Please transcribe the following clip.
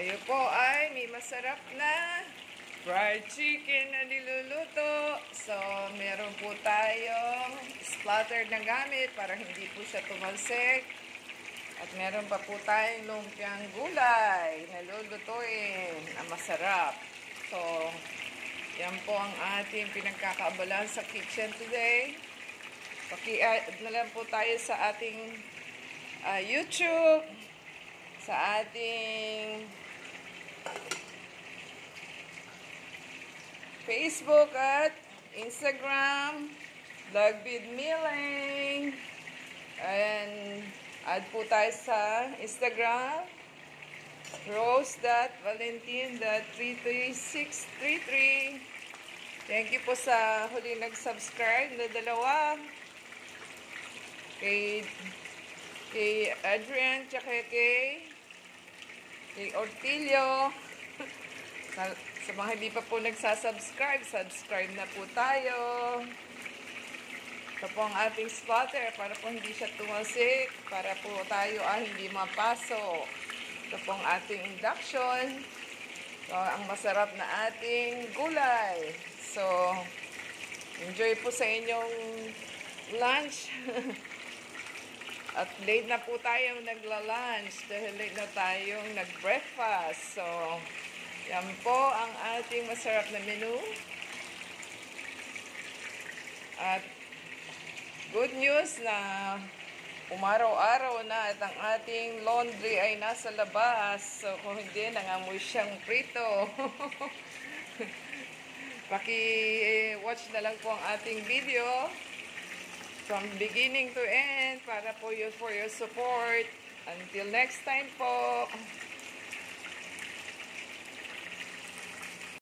Tayo po ay may masarap na fried chicken na niluluto. So, meron po tayong splatter na gamit para hindi po siya tumalsik. At meron pa po tayong lumpiang gulay na lulutuin na masarap. So, yan po ang ating pinagkakaabalahan sa kitchen today. Paki-add na lang po tayo sa ating YouTube, sa ating Facebook at Instagram, Vlogvid Milling, and add po tayo sa Instagram, rose.valentin.33633. Thank you po sa huli nag-subscribe na dalawa. Kay Adrian, tsaka kay Ortilio. Sa mga hindi pa po nagsasubscribe, subscribe na po tayo. Ito po ang ating splatter para po hindi siya tumasik, para po tayo hindi mapaso. Ito po ang ating induction. So, ang masarap na ating gulay. So, enjoy po sa inyong lunch. At late na po tayong nagla-lunch dahil late na tayong nag-breakfast. So, yan po ang ating masarap na menu. At good news na umaraw-araw na at ang ating laundry ay nasa labas. So, kung hindi, nangamoy siyang prito. Paki-watch na lang po ang ating video from beginning to end para po for your support. Until next time po.